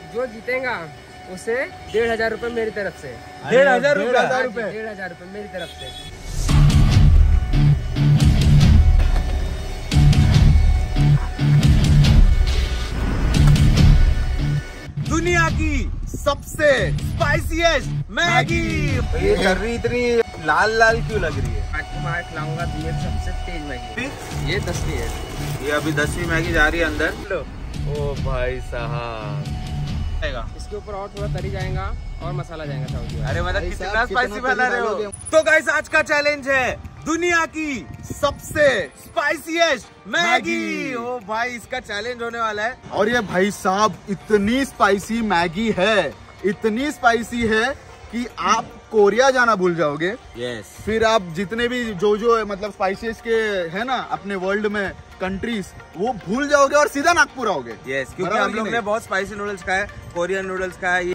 जो जीतेगा उसे 1500 रुपए मेरी तरफ से। 1500 रुपए? 1500 रुपए मेरी तरफ से। दुनिया की सबसे स्पाइसीएस्ट मैगी। ये कर्री इतनी लाल लाल क्यों लग रही है? आपको मैं खिलाऊंगा दुनिया की सबसे तेज मैगी। ये 10वीं है। ये अभी 10वीं मैगी जा रही है अंदर। लो ओ भाई साहब, इसके ऊपर और थोड़ा तरी जाएगा और मसाला जाएगा साउदी। अरे मतलब कितना स्पाइसी बना रहे हो। तो गाइस आज का चैलेंज है दुनिया की सबसे स्पाइसीएस्ट मैगी। ओ भाई इसका चैलेंज होने वाला है। और ये भाई साहब इतनी स्पाइसी मैगी है, इतनी स्पाइसी है कि आप कोरिया जाना भूल जाओगे। यस। फिर आप जितने भी जो मतलब स्पाइसेस के है ना अपने वर्ल्ड में कंट्रीज, वो भूल जाओगे और सीधा नागपुर आओगे। यस, क्योंकि हम लोग ने बहुत स्पाइसी नूडल्स खाए, कोरियन नूडल्स खाए,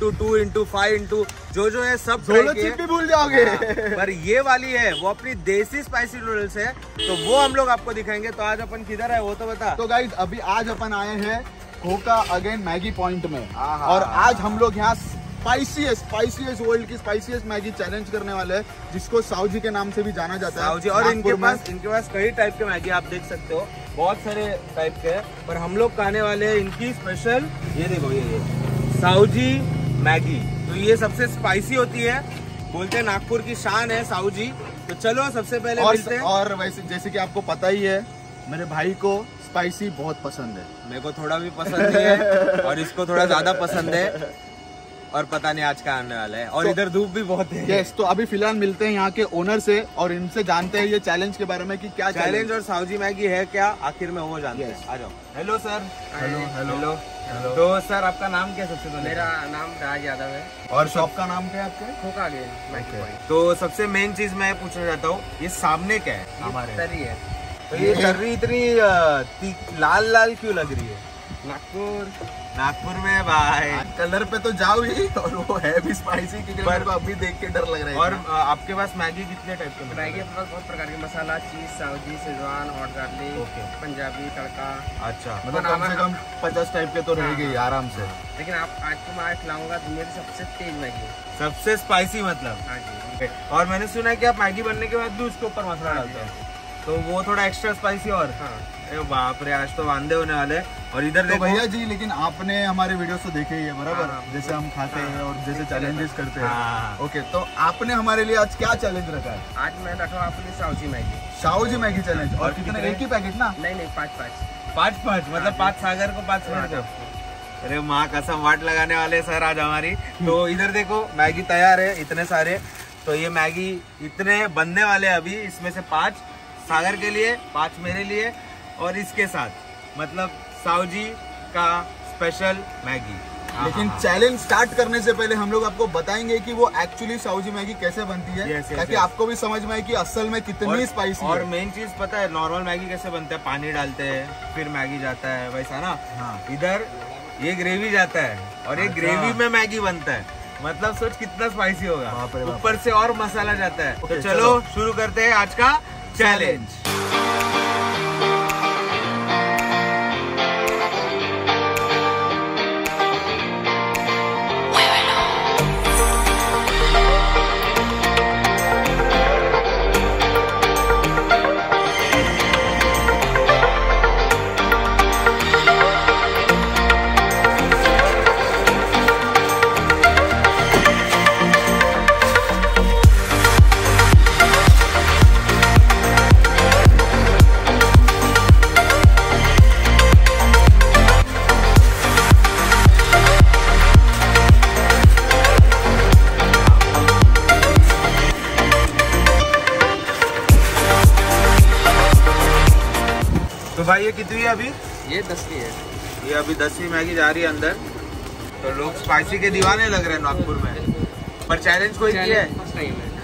3x2x5 जो है सब सोलो चिप भी भूल जाओगे। पर ये वाली है वो अपनी देसी स्पाइसी नूडल्स है, तो वो हम लोग आपको दिखाएंगे। तो आज अपन किधर है वो तो बता। तो गाइज अभी आज अपन आए हैं खोका अगेन मैगी पॉइंट में, और आज हम लोग यहाँ स्पाइसीएस्ट वर्ल्ड की स्पाइसीएस्ट मैगी चैलेंज करने वाले हैं, जिसको साउजी के नाम से भी जाना जाता है। साउजी। और इनके पास कई टाइप के मैगी आप देख सकते हो, बहुत सारे टाइप के हैं, पर हम लोग खाने वाले हैं इनकी स्पेशल। ये देखो ये साउजी मैगी। तो ये सबसे स्पाइसी होती है, बोलते हैं नागपुर की शान है साउजी। तो चलो सबसे पहले मिलते हैं। और वैसे जैसे कि आपको पता ही है, मेरे भाई को स्पाइसी बहुत पसंद है। मेरे को थोड़ा भी पसंद नहीं है और इसको थोड़ा ज्यादा पसंद है, और पता नहीं आज का आने वाला है। और इधर धूप भी बहुत है। यस, तो अभी फिलहाल मिलते हैं यहाँ के ओनर से और इनसे जानते हैं ये चैलेंज के बारे में कि क्या चैलेंज और साउजी मैगी है क्या आखिर में, वो जानते हैं। आ जाओ। Hello sir. हेलो। तो सर आपका नाम क्या सबसे पहले? मेरा नाम राज यादव है। और शॉप का नाम क्या है आपके? Khoka again Maggi point. तो सबसे मेन चीज मैं पूछना चाहता हूँ, ये सामने क्या है हमारे? तरी है। तो ये कर्री इतनी लाल लाल क्यों लग रही है? नागपुर में भाई कलर पे तो जाओ ही, और वो है भी स्पाइसी, क्योंकि मेरे को अभी देख के डर लग रहा है। और आपके पास मैगी कितने टाइप के? मैगी अपने पास बहुत प्रकार के masala, cheese, Sauji, Schezwan, hot garlic, Punjabi tadka. अच्छा, मतलब कम से कम 50 टाइप के तो रहेंगे आराम से। लेकिन आपको मैं खिलाऊंगा दुनिया की सबसे तेज मैगी, सबसे स्पाइसी मतलब। हाँ जी। और मैंने सुना है कि आप मैगी बनने के बाद भी उसके ऊपर मसाला डालते हैं, तो वो थोड़ा एक्स्ट्रा स्पाइसी। और अरे बाप रे, आज तो वांदे होने वाले। और इधर देखो भैया जी, लेकिन आपने हमारे वीडियो तो देखे ही है बराबर, जैसे हम खाते हैं और जैसे चैलेंजेस करते हैं। ओके, तो आपने हमारे लिए आज क्या चैलेंज रखा है? आज मैं रखा हूँ आपके लिए Sauji Maggi. Sauji Maggi challenge. और कितने? एक ही पैकेट ना? नहीं, 5 मतलब 5 सागर को 5 मिनट को। अरे माँ कसम, वाट लगाने वाले सर आज हमारी। तो इधर देखो मैगी तैयार है, इतने सारे। तो ये मैगी इतने बनने वाले अभी, इसमें से 5 सागर के लिए, 5 मेरे लिए, और इसके साथ मतलब साउजी का स्पेशल मैगी। लेकिन चैलेंज स्टार्ट करने से पहले हम लोग आपको बताएंगे कि वो एक्चुअली साउजी मैगी कैसे बनती है, ताकि आपको भी समझ में आए कि असल में कितनी स्पाइसी है। और मेन चीज पता है नॉर्मल मैगी कैसे बनता है? पानी डालते हैं फिर मैगी जाता है, वैसा ना। इधर ये ग्रेवी जाता है और ये ग्रेवी में मैगी बनता है। मतलब सोच कितना स्पाइसी होगा, ऊपर से और मसाला जाता है। तो चलो शुरू करते हैं आज का चैलेंज। तो भाई ये कितनी है अभी? ये 10वीं है। ये अभी 10वीं मैगी जा रही है अंदर। तो लोग स्पाइसी के दीवाने लग रहे हैं नागपुर में, पर चैलेंज कोई किया है? फर्स्ट टाइम है।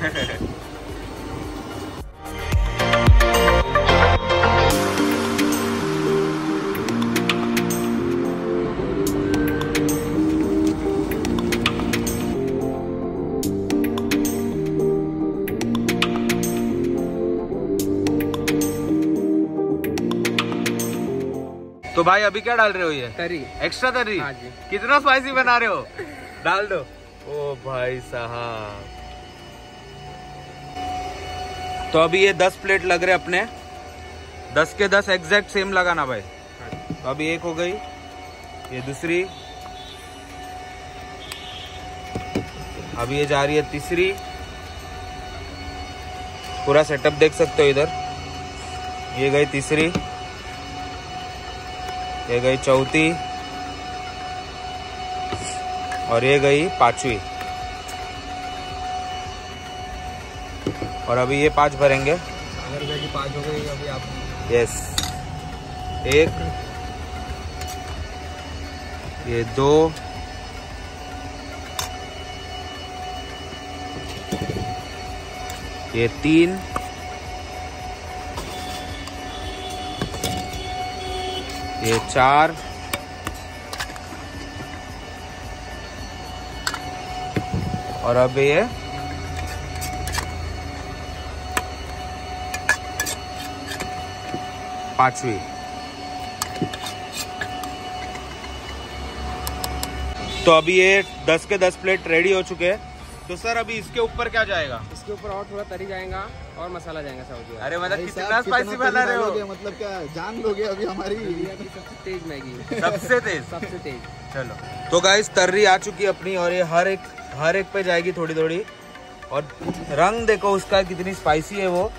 तो भाई अभी क्या डाल रहे हो? ये तरी, एक्स्ट्रा तरी। हाँ जी। कितना स्पाइसी बना रहे हो? डाल दो। ओ भाई साहब, तो अभी ये 10 प्लेट लग रहे अपने, 10 के 10 एग्जैक्ट सेम लगाना भाई। तो अभी एक हो गई, ये दूसरी, अभी ये जा रही है तीसरी। पूरा सेटअप देख सकते हो इधर। ये गई तीसरी, ये गई चौथी और ये गई पांचवी। और अभी ये 5 भरेंगे। अगर मैगी 5 हो गई अभी आप। यस, एक, ये 2, ये 3, ये 4, और अब ये 5वीं। तो अभी ये 10 के 10 प्लेट रेडी हो चुके हैं। तो सर अभी इसके ऊपर क्या जाएगा? इसके ऊपर और थोड़ा तरी जाएगा और मसाला जाएगा साउजी। अरे मतलब भाई कितना साहब, स्पाइसी बना रहे हो? मतलब क्या जान लोगे अभी हमारी? दुनिया की सबसे तेज मैगी। सबसे तेज। सबसे तेज। चलो, तो गाइस तर्री आ चुकी है अपनी, और ये हर एक पे जाएगी थोड़ी थोड़ी। और रंग देखो उसका कितनी स्पाइसी है वो।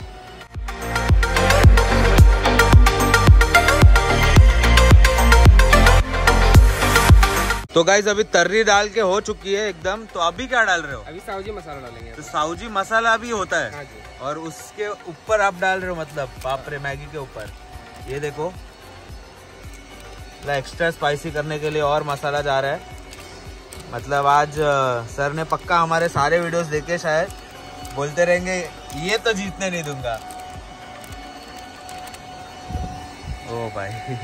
तो गाइस अभी तर्री डाल के हो चुकी है एकदम। तो अभी क्या डाल रहे हो? अभी साउजी मसाला डालेंगे। तो साउजी मसाला भी होता है? हाँ जी। और उसके ऊपर आप डाल रहे हो, मतलब बाप रे, मैगी के ऊपर। ये देखो, एक्स्ट्रा स्पाइसी करने के लिए और मसाला जा रहा है। मतलब आज सर ने पक्का हमारे सारे वीडियोस देखे, शायद बोलते रहेंगे ये तो जीतने नहीं दूंगा। ओ भाई,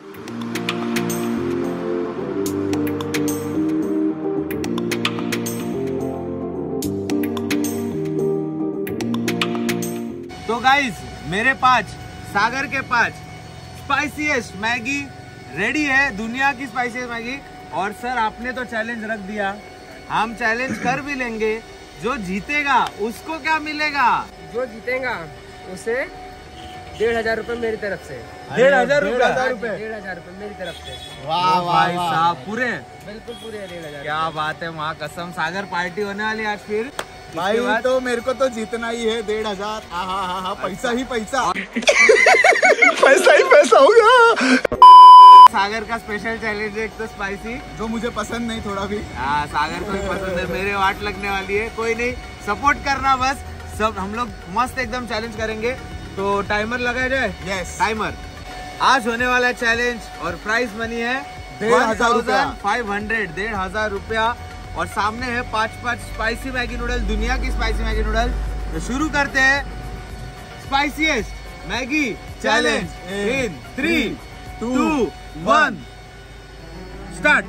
तो गाइस मेरे 5, सागर के 5 स्पाइसीएस्ट मैगी रेडी है, दुनिया की स्पाइसीएस्ट मैगी। और सर आपने तो चैलेंज रख दिया, हम चैलेंज कर भी लेंगे। जो जीतेगा उसको क्या मिलेगा? जो जीतेगा उसे 1,500 रुपए मेरी तरफ से। 1,500 रुपए? 1,500 रुपए मेरी तरफ से। वाह भाई साहब, पूरे? बिल्कुल पूरे 1,500। क्या बात है, माँ कसम। सागर पार्टी होने वाली आज फिर। भाई तो मेरे को तो जीतना ही है 1,500। हाँ, पैसा ही पैसा। पैसा ही पैसा होगा। सागर का स्पेशल चैलेंज है, एक तो स्पाइसी, जो मुझे पसंद नहीं थोड़ा भी। हाँ, सागर को भी पसंद है, मेरे वाट लगने वाली है। कोई नहीं, सपोर्ट करना बस। सब हम लोग मस्त एकदम चैलेंज करेंगे। तो टाइमर लगाया जाए? Yes, timer. आज होने वाला चैलेंज और प्राइस मनी है 1,500, 1,500 रुपया। और सामने है 5 स्पाइसी मैगी नूडल, दुनिया की स्पाइसी मैगी नूडल। तो शुरू करते हैं spiciest Maggi challenge in 3, 2, 1 start.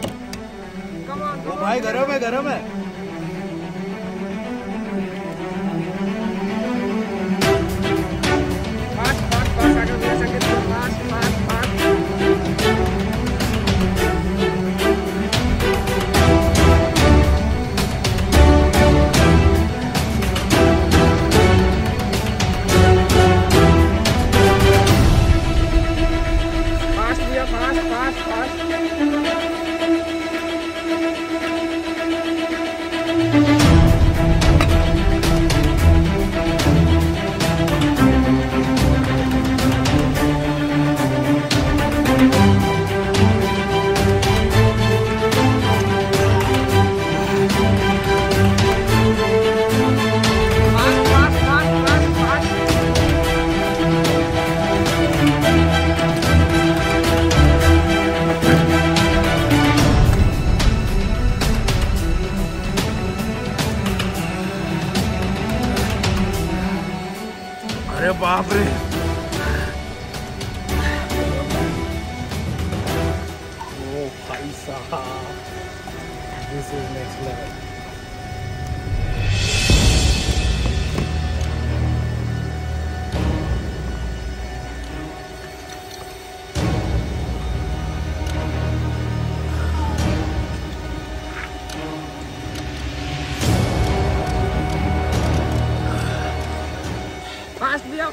ओ भाई गरम है, गरम है। अरे बाप रे, ओ भाई साहब, this is next level.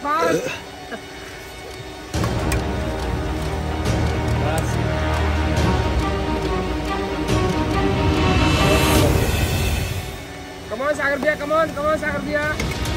Fast. Come on Sagar भैया, कमॉन सागर भैया।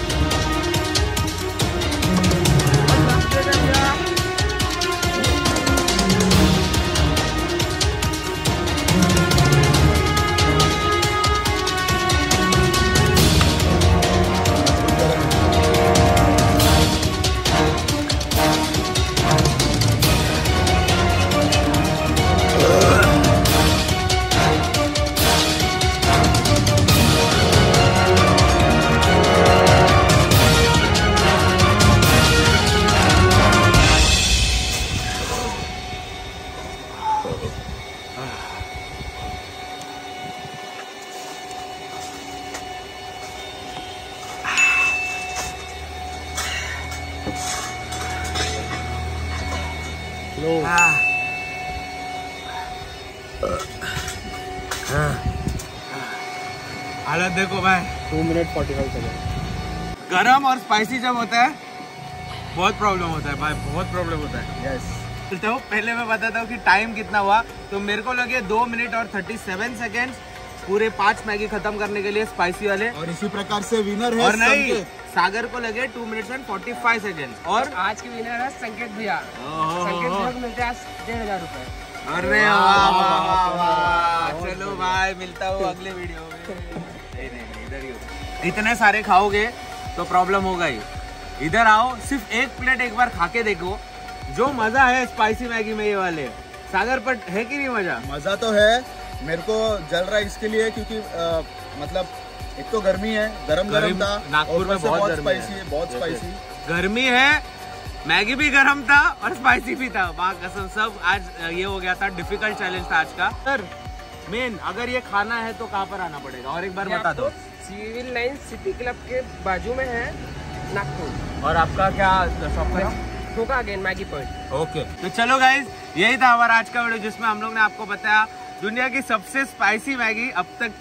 हालत देखो भाई, 2 मिनट 45 सेकंड। गरम और स्पाइसी जब होता है बहुत प्रॉब्लम होता है भाई, बहुत प्रॉब्लम होता है। यस। तो पहले मैं बताता हूँ कि टाइम कितना हुआ। तो मेरे को लगे 2 मिनट और 37 सेकेंड पूरे 5 मैगी खत्म करने के लिए, स्पाइसी वाले। और इसी प्रकार से विनर है और नहीं, सागर को लगे 2 मिनट एंड 45 सेकेंड। और आज के विनर है संकेत भैया। संकेत भैया को मिलते हैं 1500 रुपए। अरे वाह वाह वाह, चलो भाई मिलता हूँ अगले वीडियो में। नहीं इधर ही हो। इतने सारे खाओगे तो प्रॉब्लम होगा ही। इधर आओ, सिर्फ एक प्लेट एक बार खा के देखो, जो मजा है स्पाइसी मैगी में ये वाले। सागर पर है कि नहीं मजा? मजा तो है, मेरे को जल रहा है इसके लिए क्योंकि मतलब एक तो गर्मी है, गरम था, नागपुर में बहुत स्पाइसी है, बहुत स्पाइसी गर्मी है। मैगी भी गरम था और स्पाइसी भी था, माँ कसम। सब आज ये हो गया था, डिफिकल्ट चैलेंज था आज का। सर मेन अगर ये खाना है तो कहाँ पर आना पड़ेगा और एक बार बता दो। सिविल लाइन सिटी क्लब के बाजू में है, नागपुर। और आपका क्या शॉप है? Khoka again Maggi point. Okay, तो चलो गाइज, यही था हमारा आज का वीडियो, जिसमें हम लोग ने आपको बताया दुनिया की सबसे स्पाइसी मैगी अब तक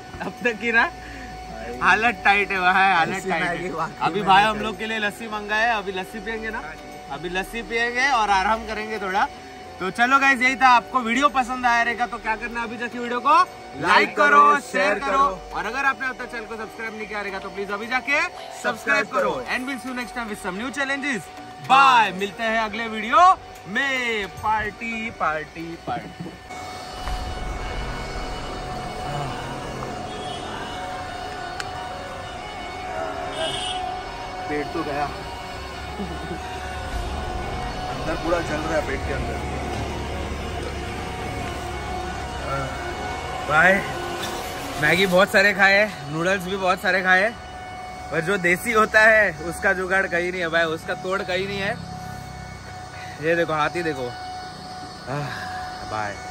की ना हालत टाइट है, वहाँ हालत टाइट है। अभी भाई हम लोग के लिए लस्सी मंगाए, अभी लस्सी पियेंगे ना, अभी लस्सी पियेंगे और आराम करेंगे थोड़ा। तो चलो गाइज, यही था। आपको वीडियो पसंद आया रहेगा तो क्या करना, अभी जाके वीडियो को लाइक करो, शेयर करो, और अगर आपने अब तक चैनल को सब्सक्राइब नहीं किया रहेगा तो प्लीज अभी जाके सब्सक्राइब करो। And will see you next time with some new challenges. Bye, मिलते हैं अगले वीडियो में। Party party party. पेट तो गया, अंदर पूरा जल रहा है पेट के अंदर। भाई मैगी बहुत सारे खाए, नूडल्स भी बहुत सारे खाए, पर जो देसी होता है उसका जुगाड़ कहीं नहीं है भाई, उसका तोड़ कहीं नहीं है। ये देखो, हाथी देखो। बाय।